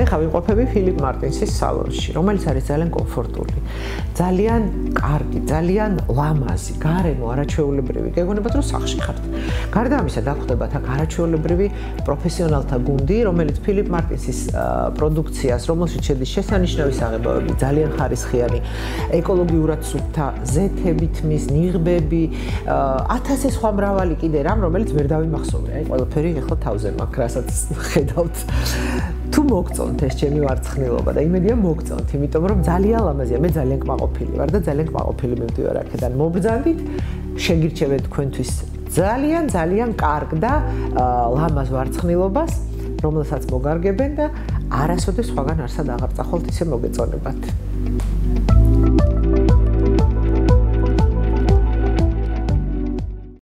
ეხლა ვიმყოფები ფილიპ მარტინსის სალონში, რომელიც არის ძალიან კომფორტული, ძალიან კარგი, ძალიან ლამაზი, გარემო არაჩვეულებრივი. გეგონებათ რომ სახლში ხართ. გარდა ამისა დახვდებათ აქ არაჩვეულებრივი პროფესიონალთა გუნდი, რომელიც ფილიპ მარტინსის პროდუქციას, რომელშიც შედის შესანიშნავი საღებავები, ძალიან ხარისხიანი, ეკოლოგიურად სუფთა ზეთები, თმის ნიღბები, 1000 სხვა მრავალი კიდე რამ, რომელიც ვერ დავიმახსოვრე. აი ყველაფერი ეხლა თავზე მაქვს, რასაც ხედავთ. თუ მოგწონთ ეს ჩემი ვარცხნილობა და იმედია მოგწონთ, იმიტომ რომ ძალიან ლამაზია, მე ძალიან კმაყოფილი ვარ და ძალიან კმაყოფილი მივდივარ აქედან. მობრძანდით, შეგირჩევთ თქვენთვის ძალიან კარგ და ლამაზ ვარცხნილობას, რომელსაც მოგარგებენ და არასოდეს სხვაგან არსად აღარ წახვალთ ისე მოგეწონებათ.